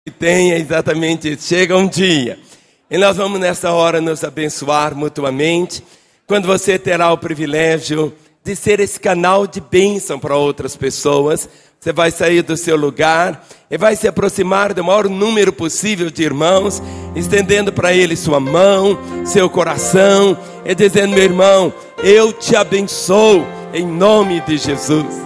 que tenha exatamente isso. Chega um dia e nós vamos nessa hora nos abençoar mutuamente, quando você terá o privilégio de ser esse canal de bênção para outras pessoas. Você vai sair do seu lugar e vai se aproximar do maior número possível de irmãos, estendendo para eles sua mão, seu coração, e dizendo: meu irmão, eu te abençoo em nome de Jesus.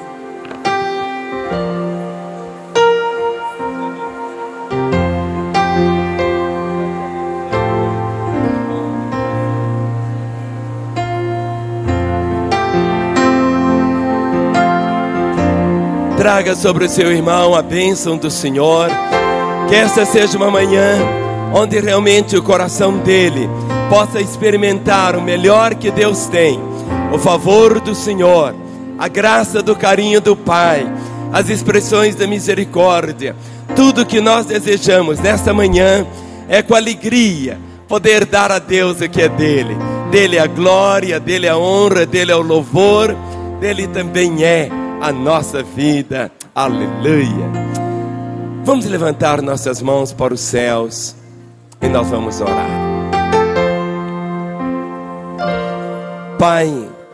Traga sobre o seu irmão a bênção do Senhor. Que esta seja uma manhã onde realmente o coração dele possa experimentar o melhor que Deus tem, o favor do Senhor, a graça do carinho do Pai, as expressões da misericórdia. Tudo que nós desejamos nesta manhã é com alegria poder dar a Deus o que é dele. Dele a glória, dele a honra, dele é o louvor, dele também é a nossa vida. Aleluia. Vamos levantar nossas mãos para os céus e nós vamos orar. Pai,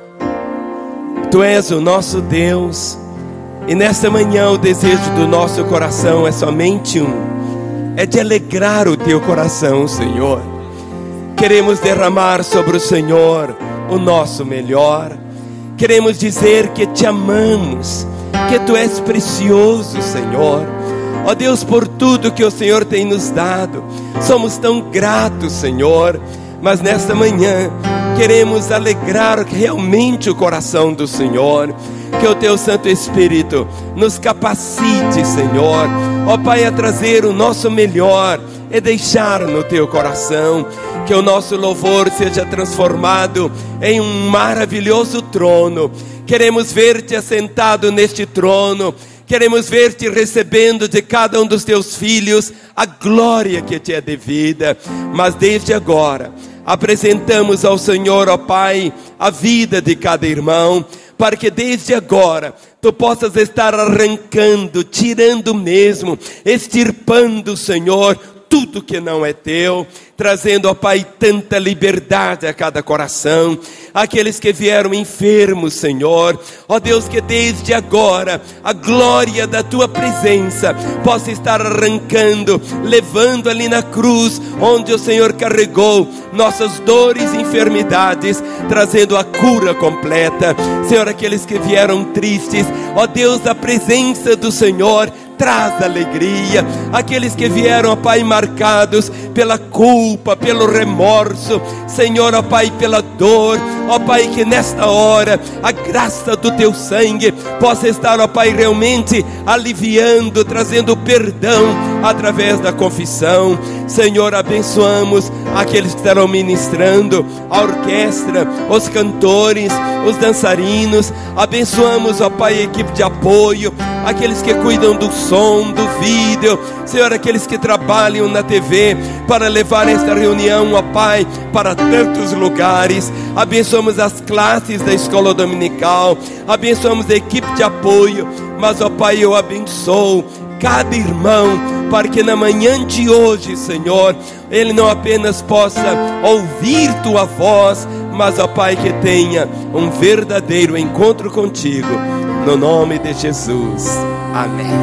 Tu és o nosso Deus, e nesta manhã o desejo do nosso coração é somente um: é de alegrar o Teu coração, Senhor. Queremos derramar sobre o Senhor o nosso melhor. Queremos dizer que Te amamos, que Tu és precioso, Senhor. Ó Deus, por tudo que o Senhor tem nos dado. Somos tão gratos, Senhor. Mas nesta manhã queremos alegrar realmente o coração do Senhor. Que o Teu Santo Espírito nos capacite, Senhor, ó Pai, a trazer o nosso melhor e deixar no Teu coração. Que o nosso louvor seja transformado em um maravilhoso trono. Queremos ver-Te assentado neste trono. Queremos ver-Te recebendo de cada um dos Teus filhos a glória que Te é devida. Mas desde agora apresentamos ao Senhor, ó Pai, a vida de cada irmão, para que desde agora Tu possas estar arrancando, tirando mesmo, extirpando, Senhor, tudo que não é Teu, trazendo, ó Pai, tanta liberdade a cada coração. Aqueles que vieram enfermos, Senhor, ó Deus, que desde agora a glória da Tua presença possa estar arrancando, levando ali na cruz, onde o Senhor carregou nossas dores e enfermidades, trazendo a cura completa. Senhor, aqueles que vieram tristes, ó Deus, a presença do Senhor traz alegria. Aqueles que vieram, ó Pai, marcados pela culpa, pelo remorso, Senhor, ó Pai, pela dor, ó Pai, que nesta hora a graça do Teu sangue possa estar, ó Pai, realmente aliviando, trazendo perdão através da confissão. Senhor, abençoamos aqueles que estarão ministrando, a orquestra, os cantores, os dançarinos. Abençoamos, ó Pai, a equipe de apoio, aqueles que cuidam do som, do vídeo, Senhor, aqueles que trabalham na TV para levar esta reunião, ó Pai, para tantos lugares. Abençoamos as classes da escola dominical, abençoamos a equipe de apoio. Mas, ó Pai, eu abençoo cada irmão, para que na manhã de hoje, Senhor, ele não apenas possa ouvir Tua voz, mas, ó Pai, que tenha um verdadeiro encontro contigo, no nome de Jesus. Amém.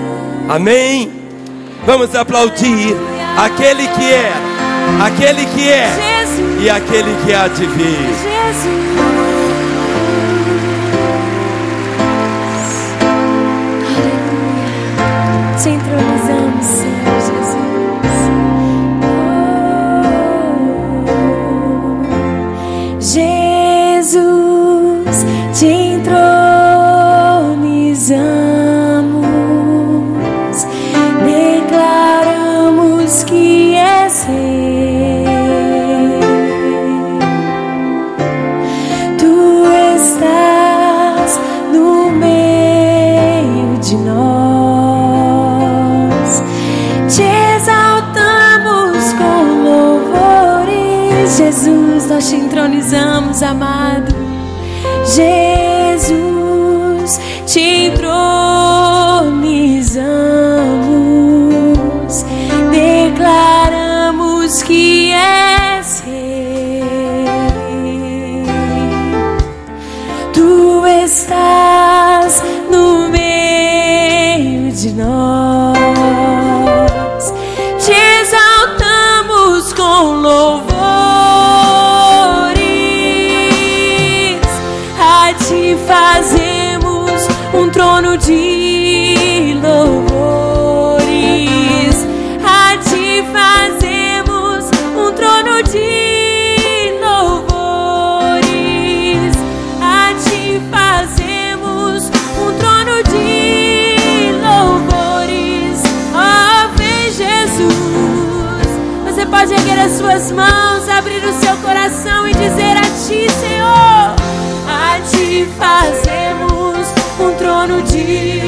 Amém. Vamos aplaudir aquele que é, aquele que é Jesus, e aquele que há de vir. Jesus. Te entronizamos, Senhor Jesus. Jesus, te entronizamos, declaramos que és Rei. Tu estás no meio de nós. Jesus, nós te entronizamos, amado. Jesus, te entronizamos, que és rei. Tu estás no meio de nós, te exaltamos com louvores, a ti fazemos um trono de louvores, a ti fazemos um trono de louvores, a ti fazemos um trono de louvores. Ó, vem Jesus. Você pode erguer as suas mãos, abrir o seu coração e dizer a ti, Senhor, a ti fazemos um trono de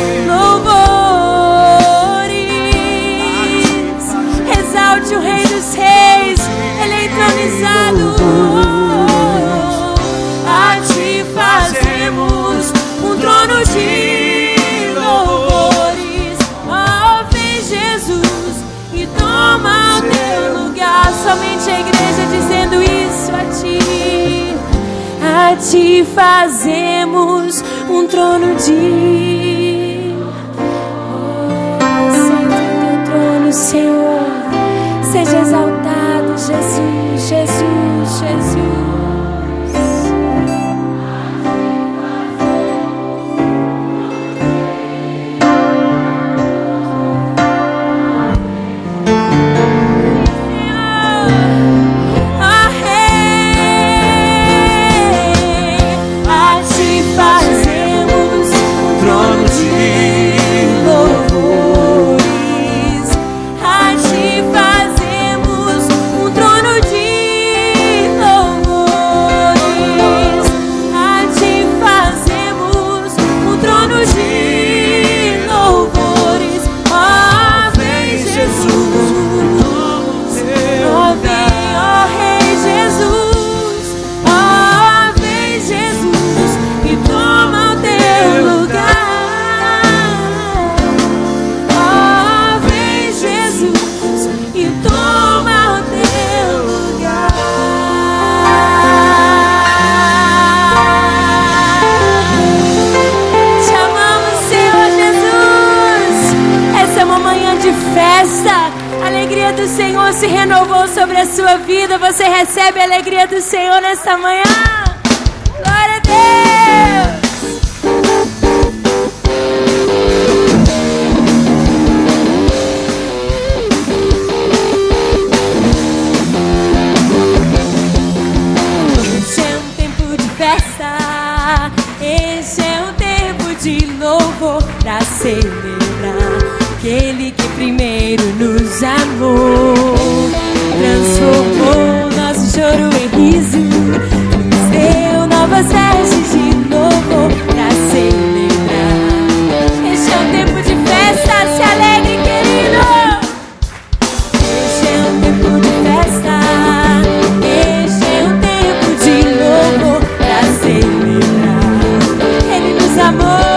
louvores. Exalte o Rei dos Reis, Ele é entronizado. A ti fazemos um trono de louvores. Oh, vem Jesus e toma o teu lugar. Somente a igreja dizendo isso a ti. A ti fazemos um trono de... Senta em teu trono, Senhor. Seja exaltado, Jesus, Jesus, Jesus. Se renovou sobre a sua vida, você recebe a alegria do Senhor nesta manhã. Glória a Deus. Este é um tempo de festa, este é um tempo de louvor, pra celebrar aquele que primeiro nos amou, transformou nosso choro em riso, nos deu novas vestes de louvor pra celebrar. Este é um tempo de festa, se alegre, querido. Este é um tempo de festa, este é um tempo de louvor pra celebrar. Ele nos amou.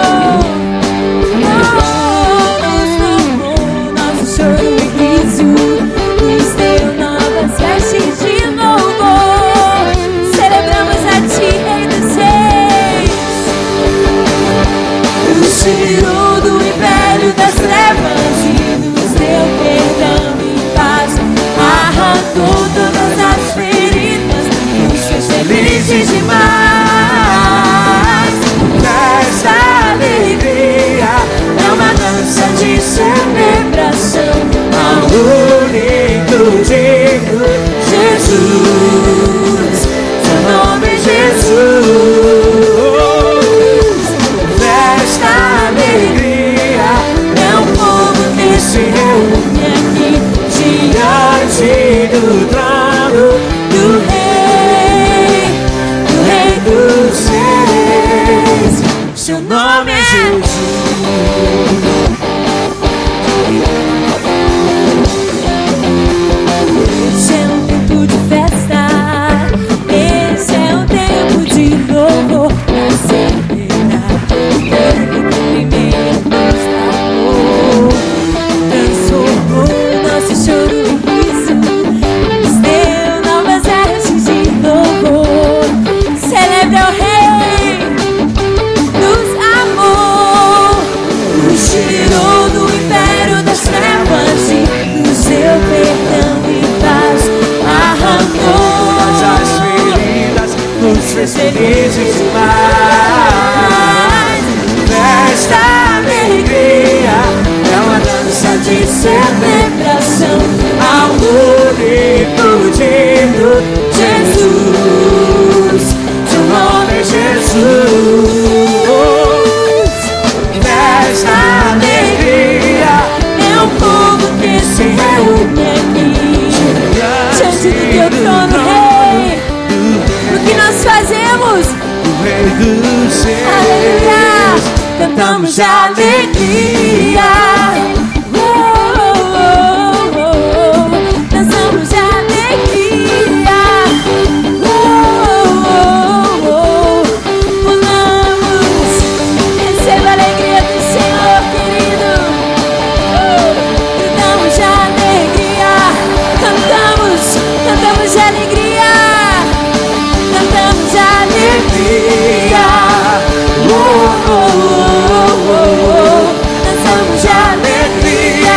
Tirou do império das trevas e nos deu perdão e paz, arrancou todas as feridas, nos fez felizes demais. Nesta alegria é uma dança de celebração ao único digno Jesus, seu nome é Jesus. Se reúne aqui diante do trono do Rei dos Reis. Seu nome é Jesus. Esse é um tempo de festa. Aleluia. Cantamos de alegria. Dançamos de alegria. Pulamos. Receba a alegria do Senhor, querido. Cantamos de alegria. Cantamos de alegria. Cantamos de alegria. Dançamos de alegria.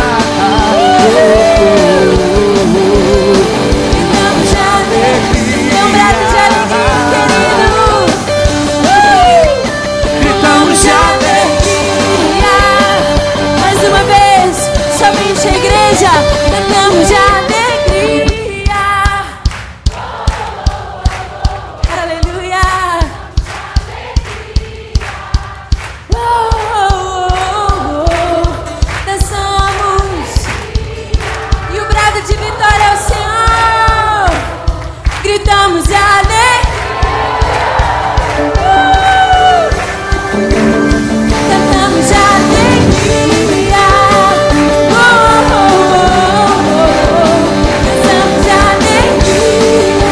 Cantamos de alegria. Dê um brado de alegria, querido. Gritamos de alegria. Mais uma vez, somente a igreja. Cantamos de alegria. Gritamos de alegria. Cantamos de alegria. Cantamos de alegria.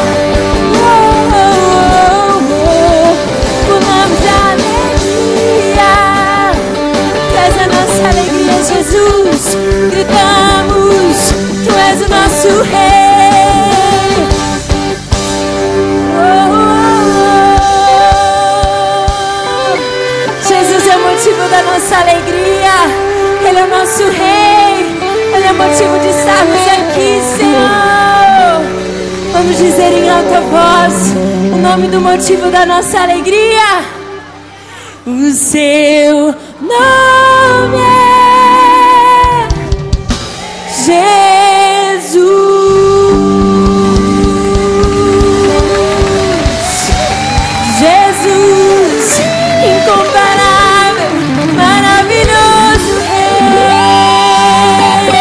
Pulamos de alegria. Traz a nossa alegria, Jesus. Gritamos, Tu és o nosso Rei. Motivo da nossa alegria, Ele é o nosso Rei, Ele é o motivo de estarmos aqui, Senhor. Vamos dizer em alta voz o nome do motivo da nossa alegria. O seu nome é Jesus. Jesus, incomparável, maravilhoso Rei.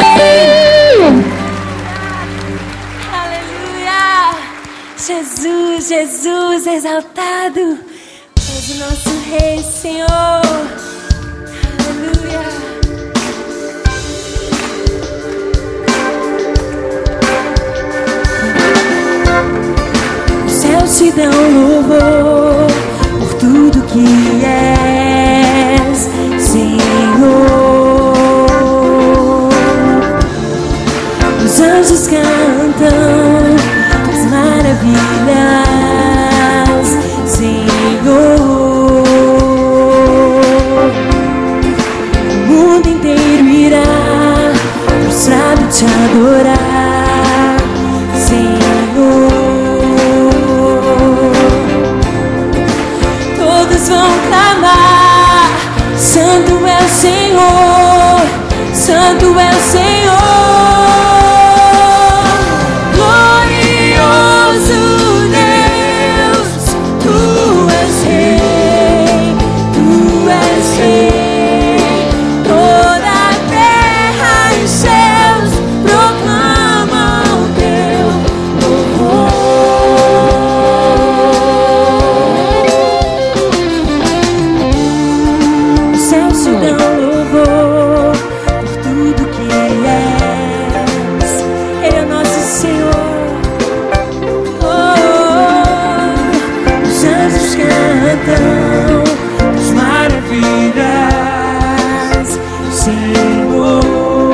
Aleluia. Jesus, Jesus exaltado, és o nosso Rei, Senhor. Aleluia. Os céus te dão louvor por tudo que és, Senhor. Os anjos cantam as maravilhas, Senhor. O mundo inteiro irá prostrado te adorar, Senhor. Todos vão clamar: Santo é o Senhor, Santo é o Senhor. Glorioso Deus, Tu és Rei, Tu és Rei. Toda a terra e os céus proclamam Teu louvor. Os céus te dão louvor por tudo que és. Ele é o nosso Senhor. Os anjos cantam as maravilhas, Senhor.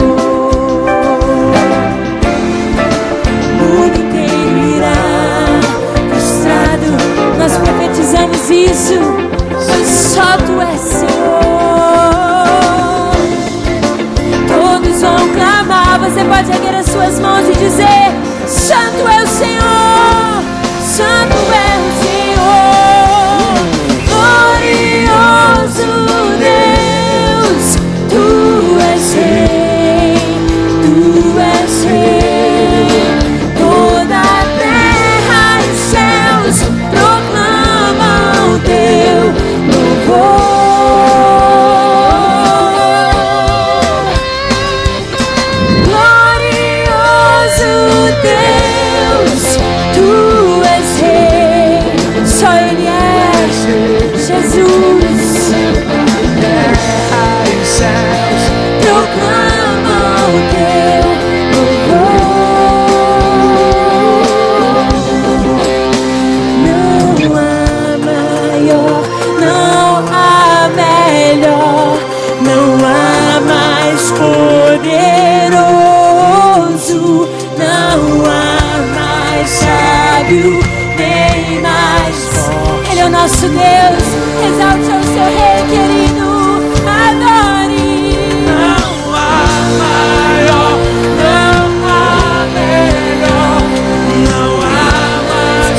O mundo inteiro irá prostrado. Nós profetizamos isso, pois só Tu és Senhor. Todos vão clamar. Você pode erguer as suas mãos e dizer: Santo é o Senhor, Santo é o Senhor. Glorioso Deus, Tu és Rei, Tu és Rei. Toda a terra e os céus proclamam Teu louvor. Glorioso Deus, Tu és Rei. Só Ele é. Jesus. Terra e céus Proclamam o teu louvor. Não há maior, não há melhor, não há mais poderoso, não há mais sábio, nem mais forte. Ele é o nosso Deus, exalte ao seu Rei querido, adore. não há maior, não há melhor, não há mais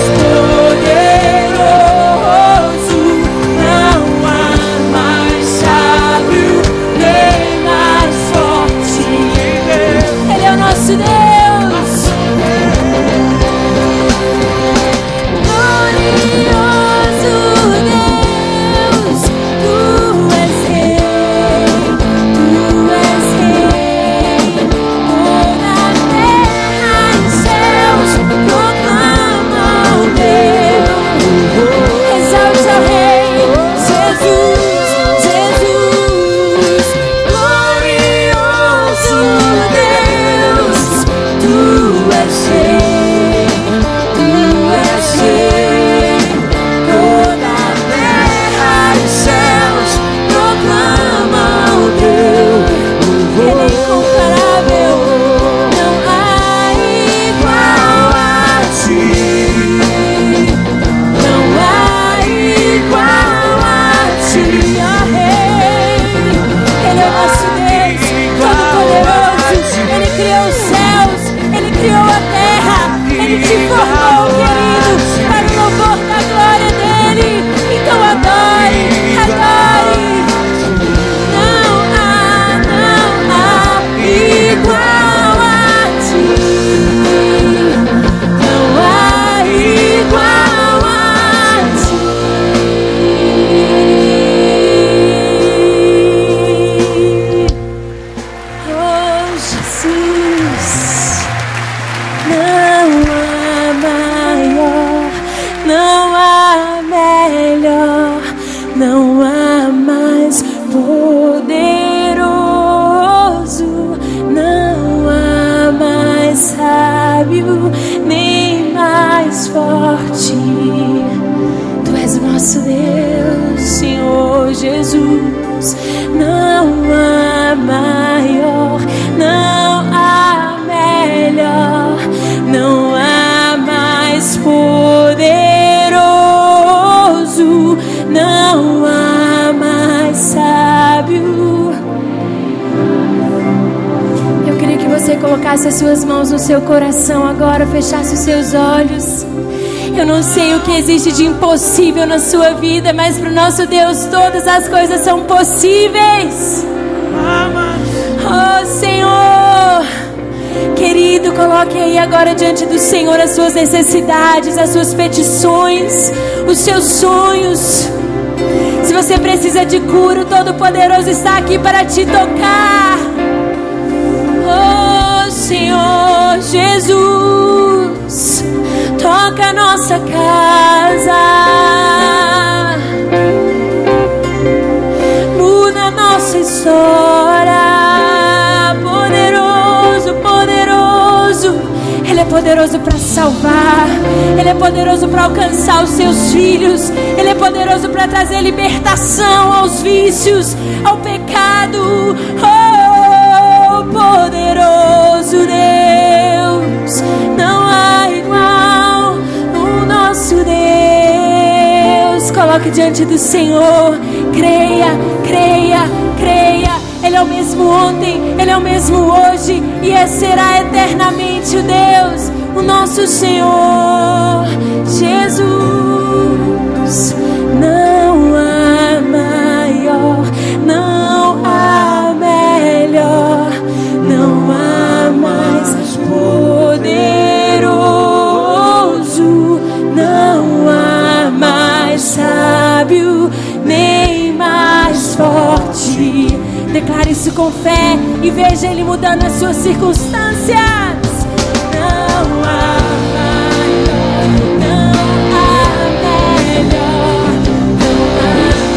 Poderoso, não há mais sábio, nem mais forte. Ele é o nosso Deus. Glorioso Deus, tu és rei, tu és rei. Toda a terra e céus proclamam teu louvor. Exalte ao Rei, Jesus, Jesus. Glorioso Deus, tu és rei, tu és rei. Toda a terra e céus proclamam teu louvor. Ele é incomparável, não há igual a ti. Não há igual a ti, ó Rei. Ele é o nosso Deus, todo-poderoso. Ele criou os céus, Ele criou a terra. Ele te formou, querido, para o louvor da glória dEle. Então adore, adore. Não há igual a ti. Não há igual a ti. Oh, Jesus. Não há maior, não há melhor, não há mais poderoso, não há mais sábio, nem mais forte. Tu és o nosso Deus, Senhor Jesus. Não há maior, não há melhor, não há mais poderoso, não há mais sábio. Eu queria que você colocasse as suas mãos no seu coração agora, fechasse os seus olhos. Eu não sei o que existe de impossível na sua vida, mas para o nosso Deus todas as coisas são possíveis. Oh, Senhor, querido, coloque aí agora diante do Senhor as suas necessidades, as suas petições, os seus sonhos. Se você precisa de cura, o Todo-Poderoso está aqui para te tocar. Oh, Senhor Jesus, toca a nossa casa, muda a nossa história. Poderoso, poderoso, Ele é poderoso para salvar, Ele é poderoso para alcançar os seus filhos, Ele é poderoso para trazer libertação aos vícios, ao pecado. Oh, poderoso Deus, não há igual o nosso Deus. Coloque diante do Senhor, creia, creia, creia. Ele é o mesmo ontem, Ele é o mesmo hoje e será eternamente o Deus, o nosso Senhor Jesus. Não há maior, não há melhor, não há mais poderoso, não há mais sábio, nem mais forte. Declare isso com fé e veja Ele mudando as suas circunstâncias. Não há maior, não há melhor, não há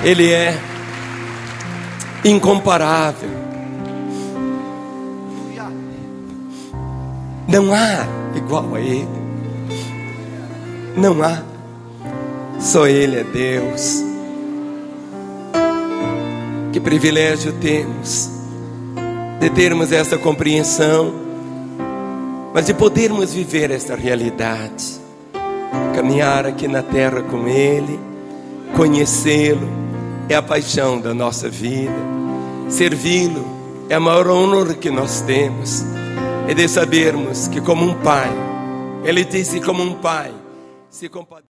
Ele é incomparável. Não há igual a Ele. Não há. Só Ele é Deus. Que privilégio temos de termos essa compreensão, mas de podermos viver esta realidade, caminhar aqui na terra com Ele, conhecê-lo é a paixão da nossa vida, servi-lo é a maior honra que nós temos, é de sabermos que como um pai, Ele disse como um pai se compadece.